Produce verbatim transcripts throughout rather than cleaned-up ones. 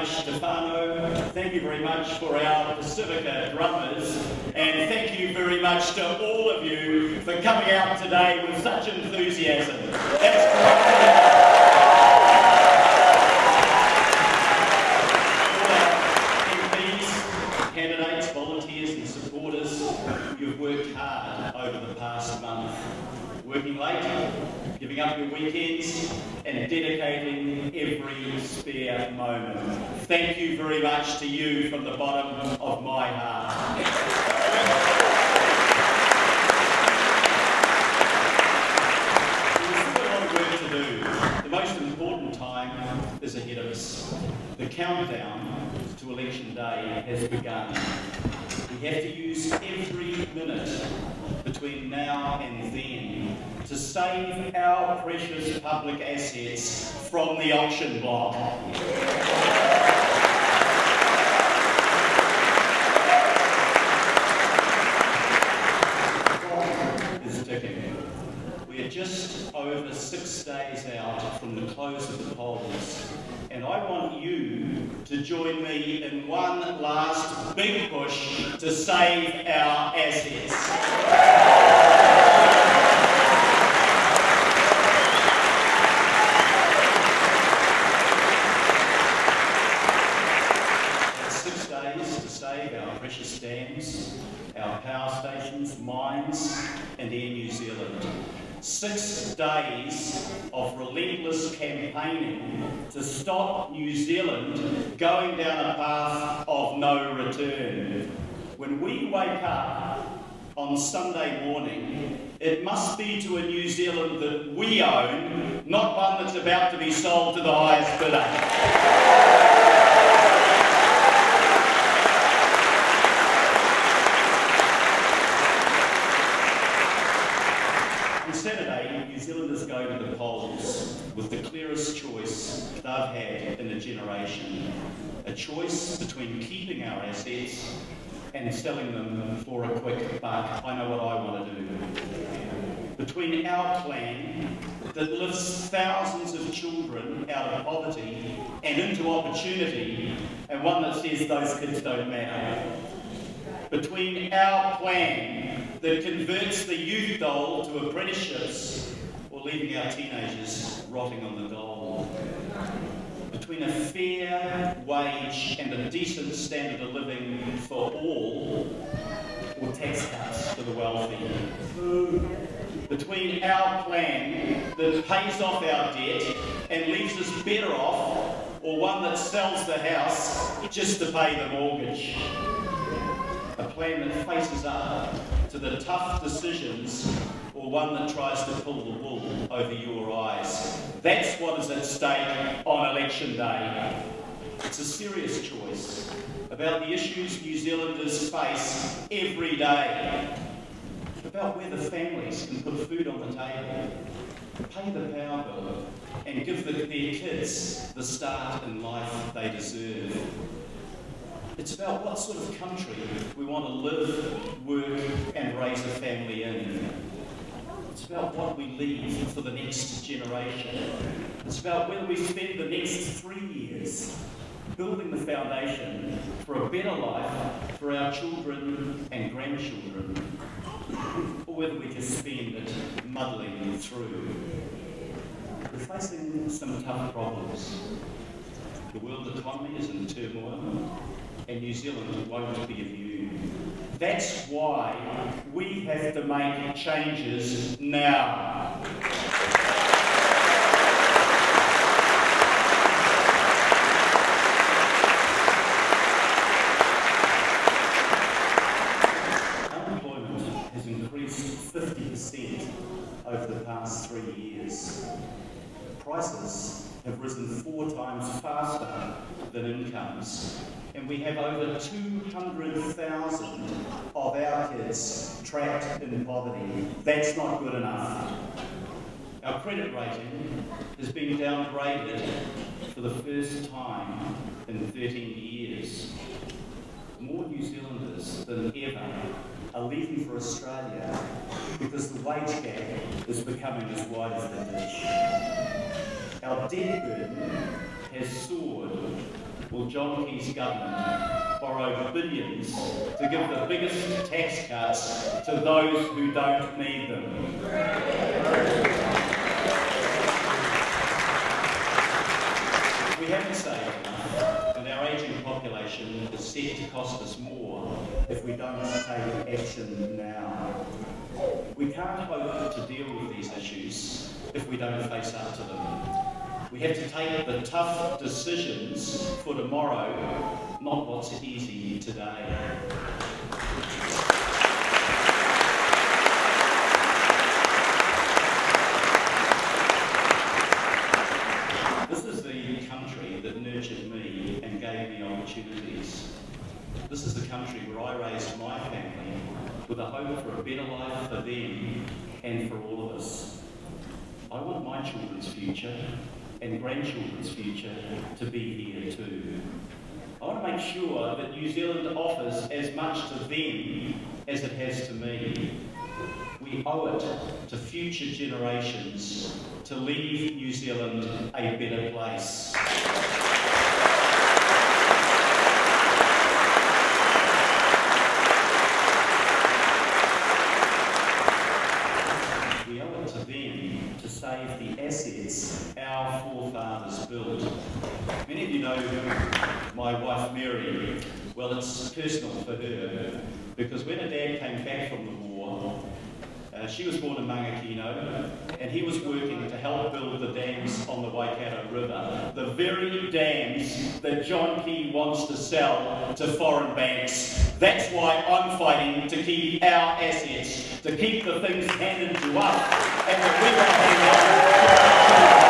much, Stefano. Thank you very much for our Pacifica drummers. And thank you very much to all of you for coming out today with such enthusiasm. That's great. Candidates, volunteers and supporters, you've worked hard over the past month, working late, giving up your weekends and dedicating every spare moment. Thank you very much to you from the bottom of my heart. There's still a lot of work to do. The most important time is ahead of us. The countdown to election day has begun. We have to use every minute between now and then to save our precious public assets from the auction block. The clock is ticking. We are just over six days out from the close of the polls, and I want you to join me in one last big push to save our assets. It's six days to save our precious dams, our power stations, mines, and Air New Zealand. Six days of relentless campaigning to stop New Zealand going down a path of no return. When we wake up on Sunday morning, it must be to a New Zealand that we own, not one that's about to be sold to the highest bidder. Saturday, New Zealanders go to the polls with the clearest choice they've had in a generation. A choice between keeping our assets and selling them for a quick buck. I know what I want to do. Between our plan that lifts thousands of children out of poverty and into opportunity, and one that says those kids don't matter. Between our plan that converts the youth dole to apprenticeships or leaving our teenagers rotting on the dole. Between a fair wage and a decent standard of living for all or tax cuts for the wealthy. Between our plan that pays off our debt and leaves us better off or one that sells the house just to pay the mortgage. A plan that faces up to the tough decisions or one that tries to pull the wool over your eyes. That's what is at stake on election day. It's a serious choice about the issues New Zealanders face every day, about whether families can put food on the table, pay the power bill and give the, their kids the start in life they deserve. It's about what sort of country we want to live, work and raise a family in. It's about what we leave for the next generation. It's about whether we spend the next three years building the foundation for a better life for our children and grandchildren, or whether we just spend it muddling through. We're facing some tough problems. The world economy is in turmoil, and New Zealand won't be immune. That's why we have to make changes now. Unemployment has increased fifty percent over the past three years. Prices have risen four times faster than incomes, and we have over two hundred thousand of our kids trapped in poverty. That's not good enough. Our credit rating has been downgraded for the first time in thirteen years. More New Zealanders than ever are leaving for Australia because the wage gap is becoming as wide as the ditch. Our debt burden has soared will John Key's government borrow billions to give the biggest tax cuts to those who don't need them. We haven't saved enough, and our ageing population is set to cost us more if we don't take action now. We can't hope to deal with these issues if we don't face up to them. We have to take the tough decisions for tomorrow, not what's easy today. This is the country that nurtured me and gave me opportunities. This is the country where I raised my family with a hope for a better life for them and for all of us. I want my children's future and grandchildren's future to be here too. I want to make sure that New Zealand offers as much to them as it has to me. We owe it to future generations to leave New Zealand a better place. We owe it to them to save the assets our forefathers built. Many of you know my wife Mary. Well, it's personal for her, because when her dad came back from the war, uh, she was born in Mangakino, and he was working to help build the dams on the Waikato River, the very dams that John Key wants to sell to foreign banks. That's why I'm fighting to keep our assets, to keep the things handed to us, and that we want to hand over.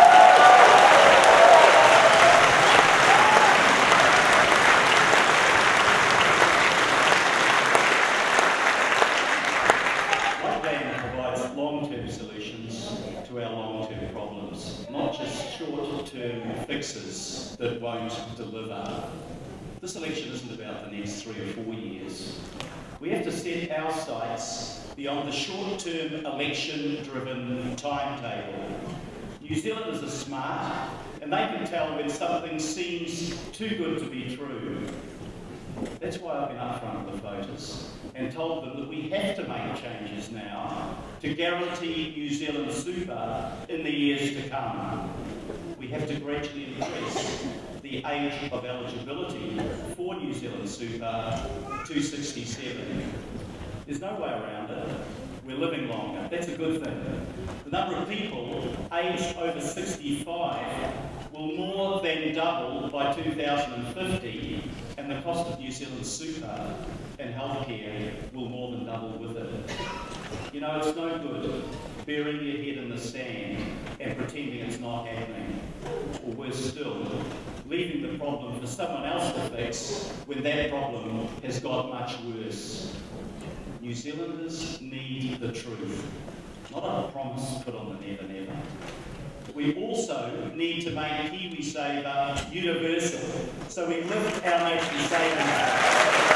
Long-term solutions to our long-term problems, not just short-term fixes that won't deliver. This election isn't about the next three or four years. We have to set our sights beyond the short-term election-driven timetable. New Zealanders are smart, and they can tell when something seems too good to be true. That's why I've been upfront with the voters and told them that we have to make changes now to guarantee New Zealand super in the years to come. We have to gradually increase the age of eligibility for New Zealand super to sixty-seven. There's no way around it. We're living longer. That's a good thing. The number of people aged over sixty-five will more than double by two thousand fifty, and the cost of New Zealand super and healthcare will more than double with it. You know, it's no good burying your head in the sand and pretending it's not happening. Or worse still, leaving the problem for someone else to fix when that problem has got much worse. New Zealanders need the truth, not a promise put on the never never. We also need to make KiwiSaver universal, so we lift our nation's savings.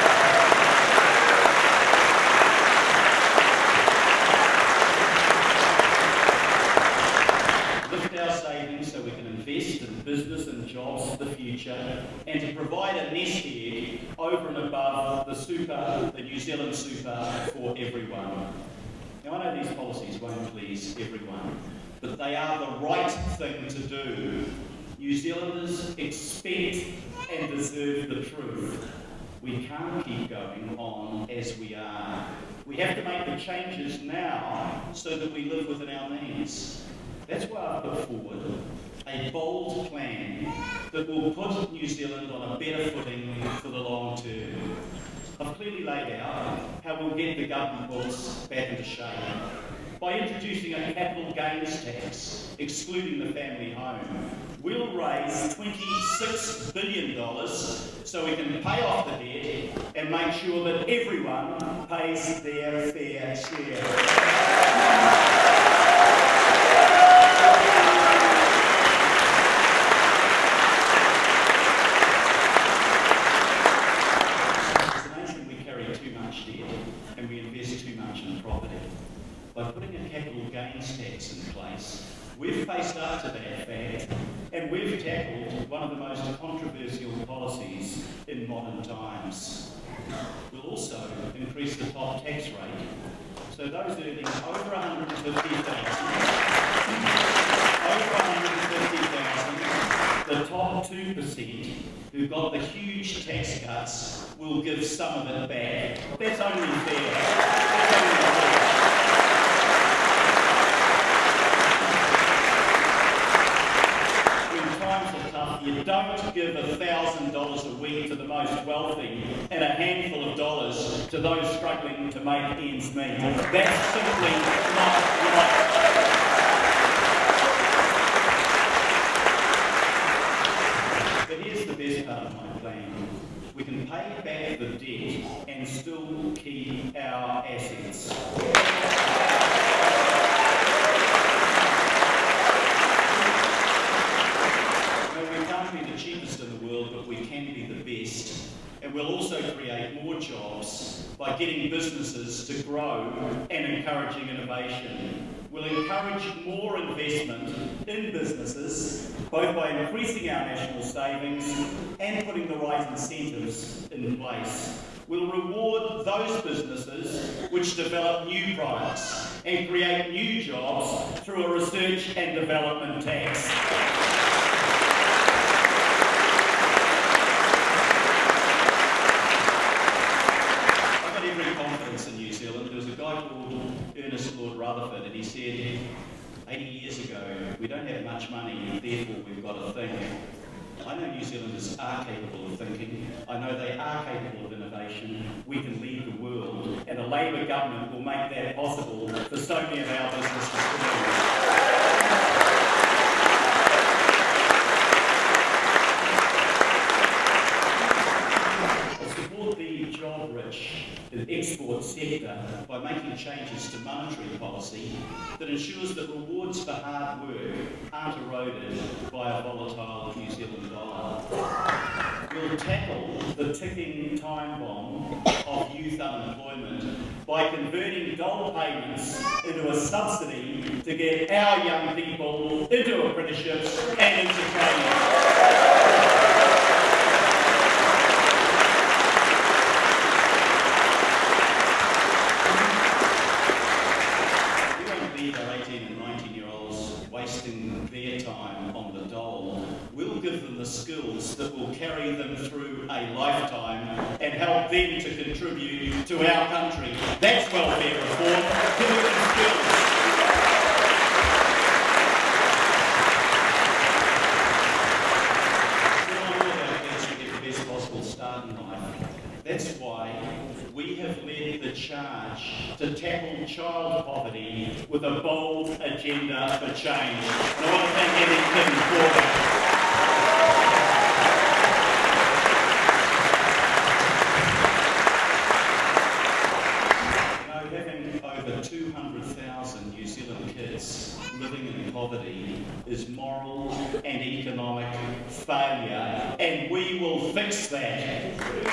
Lift our savings so we can invest in business and jobs for the future, and to provide a nest egg over and above the super, the New Zealand super for everyone. Now, I know these policies won't please everyone, but they are the right thing to do. New Zealanders expect and deserve the truth. We can't keep going on as we are. We have to make the changes now so that we live within our means. That's why I've put forward a bold plan that will put New Zealand on a better footing for the long term. I've clearly laid out how we'll get the government books back into shape by introducing a capital gains tax, excluding the family home. We'll raise twenty-six billion dollars so we can pay off the debt and make sure that everyone pays their fair share. And we invest too much in property. By putting a capital gains tax in place, We've faced up to that fact, and we've tackled one of the most controversial policies in modern times. We'll also increase the top tax rate, so those earning over one hundred fifty thousand dollars, over one hundred fifty thousand dollars, the top two percent who've got the huge tax cuts will give some of it back. That's only fair. That's only fair. You don't give a thousand dollars a week to the most wealthy and a handful of dollars to those struggling to make ends meet. That's simply not right. But here's the best part of my plan. We can pay back the debt and still keep our assets. But we can be the best, and we'll also create more jobs by getting businesses to grow and encouraging innovation. We'll encourage more investment in businesses, both by increasing our national savings and putting the right incentives in place. We'll reward those businesses which develop new products and create new jobs through a research and development tax. In New Zealand, there was a guy called Ernest Lord Rutherford, and he said eighty years ago, we don't have much money, therefore we've got to think. I know New Zealanders are capable of thinking. I know they are capable of innovation. We can lead the world, and a Labour government will make that possible for so many of our businesses to do. The export sector by making changes to monetary policy that ensures that rewards for hard work aren't eroded by a volatile New Zealand dollar. We'll tackle the ticking time bomb of youth unemployment by converting dole payments into a subsidy to get our young people into apprenticeships and into training. Skills that will carry them through a lifetime and help them to contribute to our country. That's welfare reform. Give them skills. We want all of our kids to get the best possible start in life. That's why we have led the charge to tackle child poverty with a bold agenda for change. And I want to thank Eddie Kim for that. two hundred thousand New Zealand kids living in poverty is moral and economic failure, and we will fix that.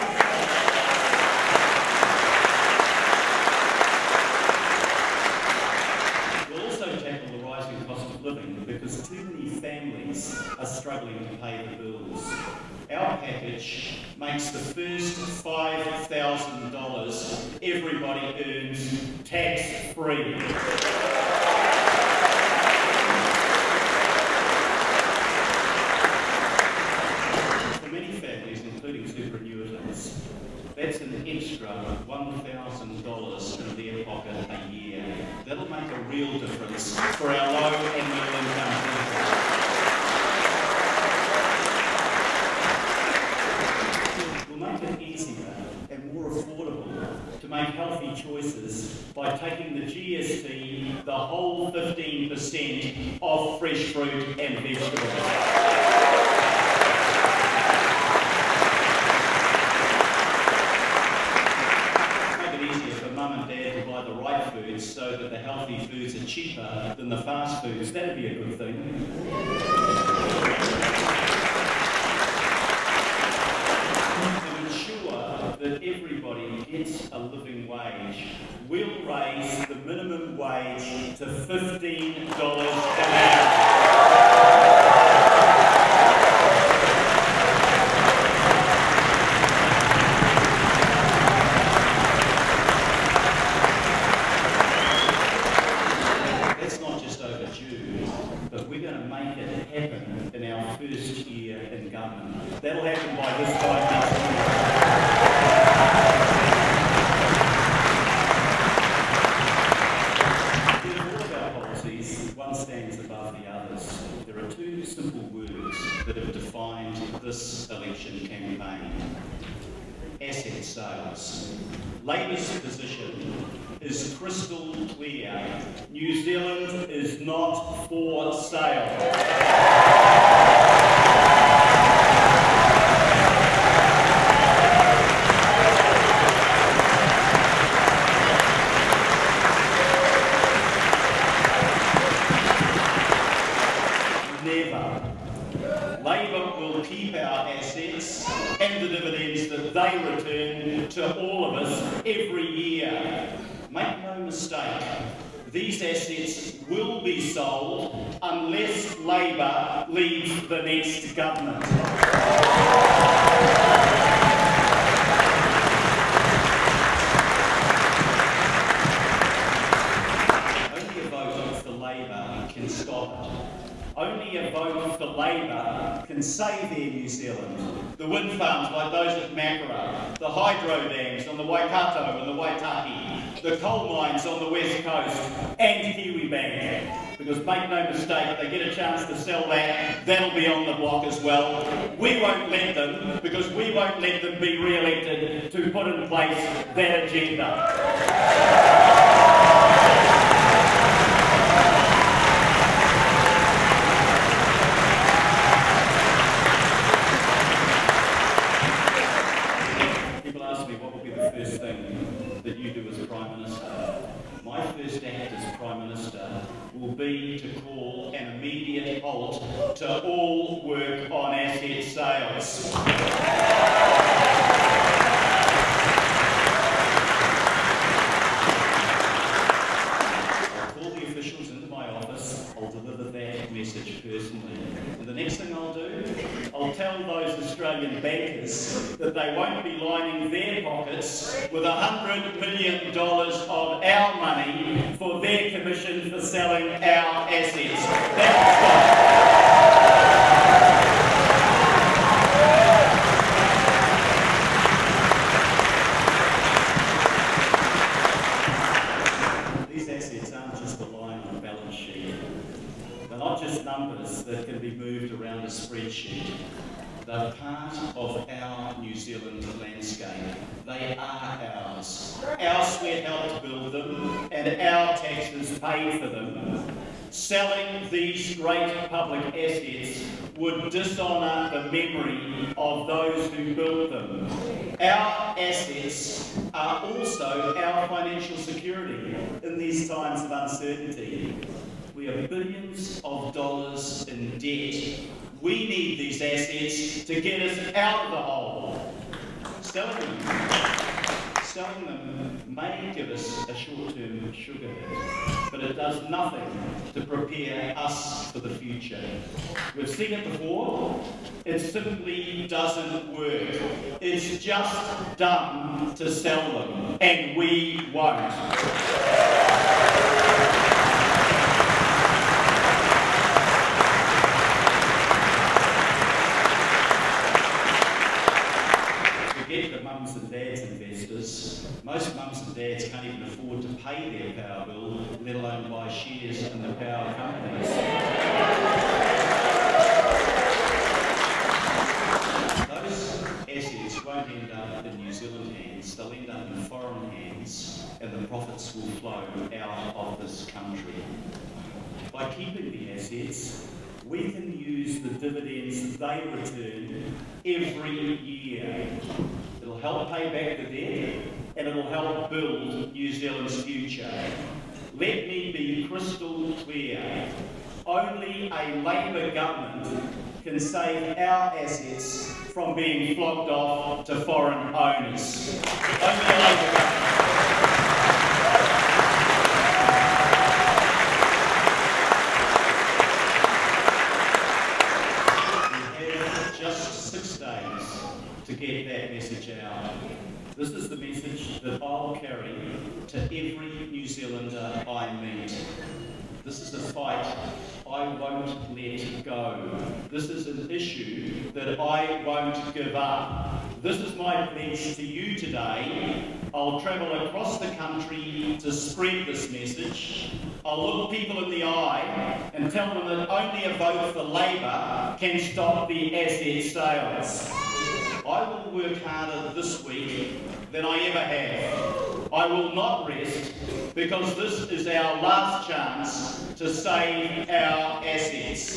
We'll also tackle the rising cost of living because too many families are struggling to pay the bills. Our package makes the first five thousand dollars everybody earns tax-free. For many families, including superannuitants, that's an extra one thousand dollars in their pocket a year. That'll make a real difference for our low and middle income people. Make it easier and more affordable to make healthy choices by taking the G S T, the whole fifteen percent off fresh fruit and vegetables. Make it easier for mum and dad to buy the right foods so that the healthy foods are cheaper than the fast foods. That'd be a good thing. That everybody gets a living wage, we'll raise the minimum wage to fifteen dollars an hour. that have defined this election campaign. Asset sales. Labour's position is crystal clear. New Zealand is not for sale. Labour will keep our assets and the dividends that they return to all of us every year. Make no mistake, these assets will be sold unless Labour leads the next government. Only a vote for Labour can stop it. Only a vote for Labour can save Air New Zealand. The wind farms like those at Makara, the hydro dams on the Waikato and the Waitaki, the coal mines on the west coast, and Kiwibank. Because make no mistake, they get a chance to sell that, that'll be on the block as well. We won't let them, because we won't let them be re-elected to put in place that agenda. That you do as Prime Minister. My first act as Prime Minister will be to call an immediate halt to all work on asset sales. I'll call the officials into my office, I'll deliver that message personally. And the next thing I'll do, I'll tell those Australian bankers that they won't be lining their pockets with a hundred million dollars of our money for their commission for selling our assets. That's These assets aren't just a line on a balance sheet. They're not just numbers that can be moved around a spreadsheet. They're part of our New Zealand landscape. They are ours. Our sweat helped build them, and our taxes paid for them. Selling these great public assets would dishonour the memory of those who built them. Our assets are also our financial security in these times of uncertainty. We have billions of dollars in debt. We need these assets to get us out of the hole. Selling them, selling them may give us a short-term sugar hit, but it does nothing to prepare us for the future. We've seen it before. It simply doesn't work. It's just dumb to sell them, and we won't. The mums and dads investors. Most mums and dads can't even afford to pay their power bill, let alone buy shares in the power companies. Those assets won't end up in New Zealand hands, they'll end up in foreign hands, and the profits will flow out of this country. By keeping the assets, we can use the dividends they return every year. It'll help pay back the debt, and it'll help build New Zealand's future. Let me be crystal clear. Only a Labour government can save our assets from being flogged off to foreign owners. Only a Labour government. To get that message out. This is the message that I'll carry to every New Zealander I meet. This is a fight I won't let go. This is an issue that I won't give up. This is my pledge to you today I'll travel across the country to spread this message. I'll look people in the eye and tell them that only a vote for Labour can stop the asset sales. I will work harder this week than I ever have. I will not rest, because this is our last chance to save our assets.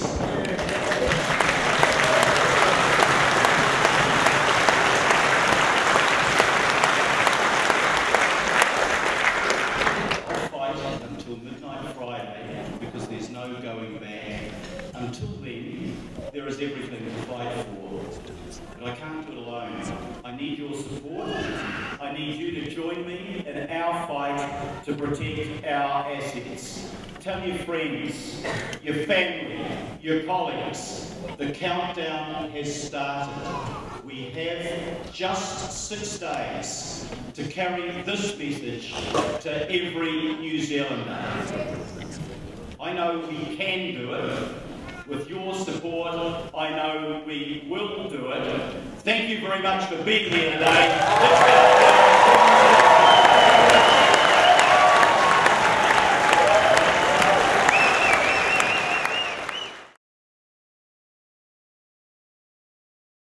I'll fight until midnight Friday, because there's no going back. Until then, there is everything to fight for. But I can't do it alone. I need your support. I need you to join me in our fight to protect our assets. Tell your friends, your family, your colleagues, the countdown has started. We have just six days to carry this message to every New Zealander. I know we can do it. With your support, I know we will do it. Thank you very much for being here today. Let's go.